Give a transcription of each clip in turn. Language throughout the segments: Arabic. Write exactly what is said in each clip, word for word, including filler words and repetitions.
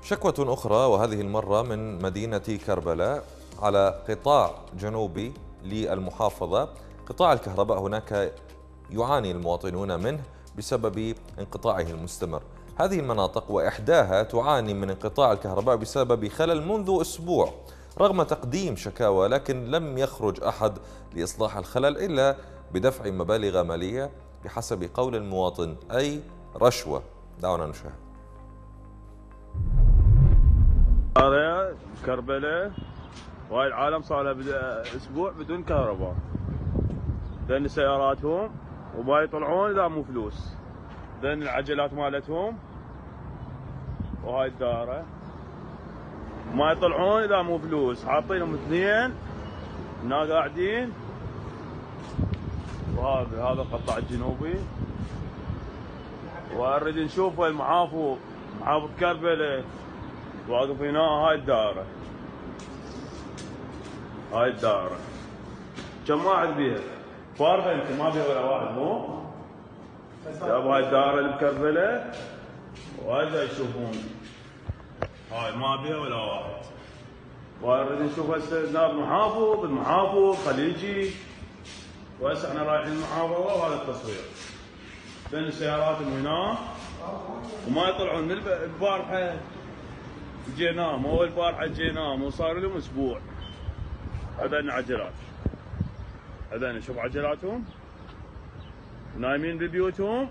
شكوى أخرى وهذه المرة من مدينة كربلاء على قطاع جنوبي للمحافظة. قطاع الكهرباء هناك يعاني المواطنون منه بسبب انقطاعه المستمر. هذه المناطق وإحداها تعاني من انقطاع الكهرباء بسبب خلل منذ أسبوع، رغم تقديم شكاوى لكن لم يخرج أحد لإصلاح الخلل إلا بدفع مبالغ مالية بحسب قول المواطن، أي رشوة. دعونا نشاهد. كربلاء وهاي العالم صار لها اسبوع بدون كهرباء، لان سياراتهم وما يطلعون اذا مو فلوس، لان العجلات مالتهم وهاي الدائره ما يطلعون اذا مو فلوس، حاطينهم اثنين هنا قاعدين. وهذا هذا القطاع الجنوبي، ونريد نشوف المحافظ محافظ كربلاء واقف هنا. هاي الدائرة هاي الدائرة كم واحد بيها؟ فارغة انت، ما بيها ولا واحد مو؟ جابوا هاي الدائرة اللي بكربلاء وهذا يشوفون هاي ما بيها ولا واحد. ونريد نشوف هسه نائب محافظ المحافظ خليجي، وهسه احنا رايحين المحافظة وهذا التصوير، لان سياراتهم هنا وما يطلعون. من البارحة جيناهم، هو البارحة جيناهم وصار لهم اسبوع. هذين عجلات، هذين شوف عجلاتهم نايمين ببيوتهم،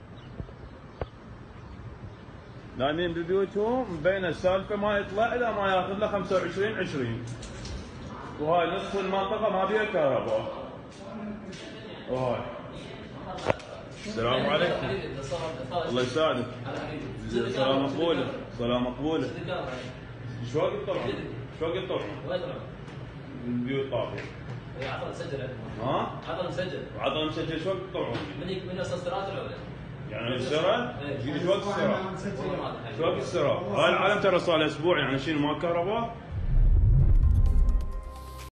نايمين ببيوتهم مبين السالفة ما يطلع الا ما ياخذ له خمسة وعشرين عشرين. وهاي نصف المنطقة ما بيها كهرباء. وهاي السلام عليكم. الله يساعدك. صلاة مقبولة، صلاة مقبولة. شو وقت طلعوا؟ شو وقت طلعوا؟ وين طلعوا؟ من البيوت طافية. عطنا مسجل عندهم. ها؟ عطنا مسجل. عطنا مسجل. شو وقت طلعوا؟ من من اصل السيارات طلعوا. يعني السرعة؟ شو وقت السرعة؟ شو وقت السرعة؟ هاي العالم ترى صار له اسبوع يعني شنو ما كهرباء؟